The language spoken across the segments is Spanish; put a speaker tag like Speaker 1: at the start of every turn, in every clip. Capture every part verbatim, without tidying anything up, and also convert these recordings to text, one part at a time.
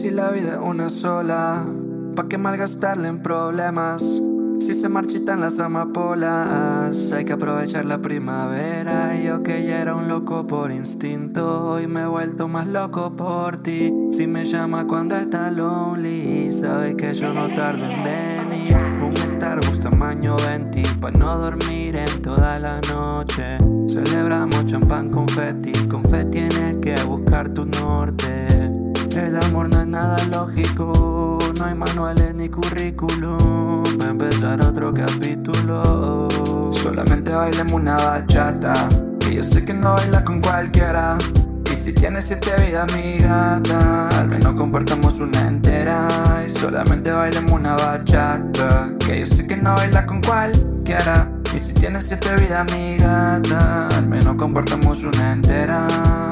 Speaker 1: si la vida es una sola, ¿pa' qué malgastarla en problemas? Si se marchitan las amapolas, hay que aprovechar la primavera. Yo que ya era un loco por instinto, hoy me he vuelto más loco por ti. Si me llama cuando está lonely, sabes que yo no tardo en venir. Un Starbucks tamaño veinte, pa' no dormir en toda la noche. Celebramos champán confeti, confeti tienes que buscar tu norte. El amor no es nada lógico, no hay manuales ni currículum para empezar otro capítulo. Solamente bailemos una bachata, que yo sé que no baila con cualquiera. Y si tienes siete vidas, mi gata, al menos compartamos una entera. Y solamente bailemos una bachata, que yo sé que no baila con cualquiera. Y si tienes siete vidas, mi gata, al menos compartamos una entera.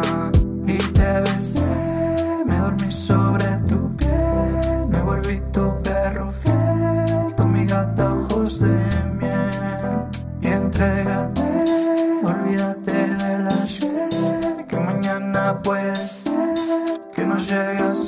Speaker 1: Y te besé, me dormí sobre tu piel, me volví tu perro fiel, tú mi gata ojos de miel. Y entrégate, olvídate del ayer, que mañana puede ser que no llegue a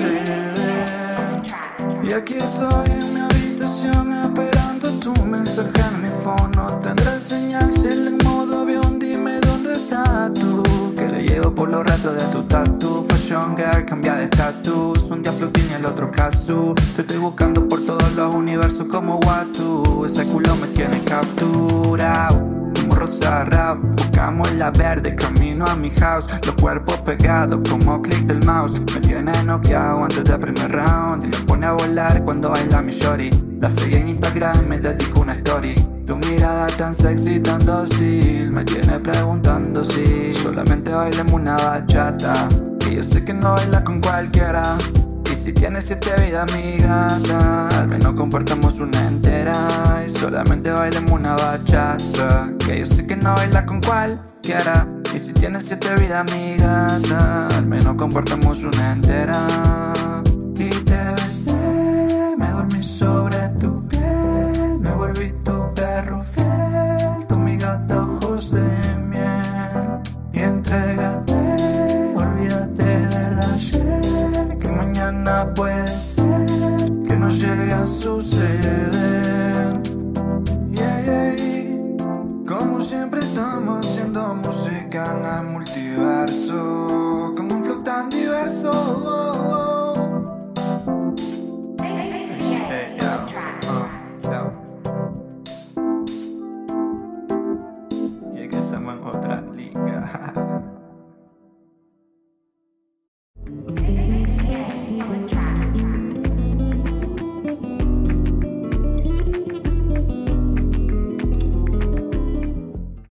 Speaker 1: suceder. Y aquí estoy en mi habitación esperando tu mensaje en mi phone. No tendré señal si el en modo avión, dime dónde estás tú, que le llevo por los restos de tu tatu. Fashion girl, cambia de estatus, un día Floating y el otro Kazu. Te estoy buscando por todos los universos como Watu, ese culo me tiene capturado como rosa rap. Buscamos la verde, camino a mi house, los cuerpos pegados como click del mouse. Me tiene noqueado antes del primer round y me pone a volar cuando baila mi shorty. La seguí en Instagram y me dedico una story. Tu mirada tan sexy, tan dócil, me tiene preguntando si solamente bailemos una bachata, que yo sé que no baila con cualquiera. Y si tienes siete vidas, mi gata, al menos compartamos una entera. Y solamente bailemos una bachata, que yo sé que no baila con cualquiera. Y si tienes siete vidas, mi gata, al menos compartamos una entera.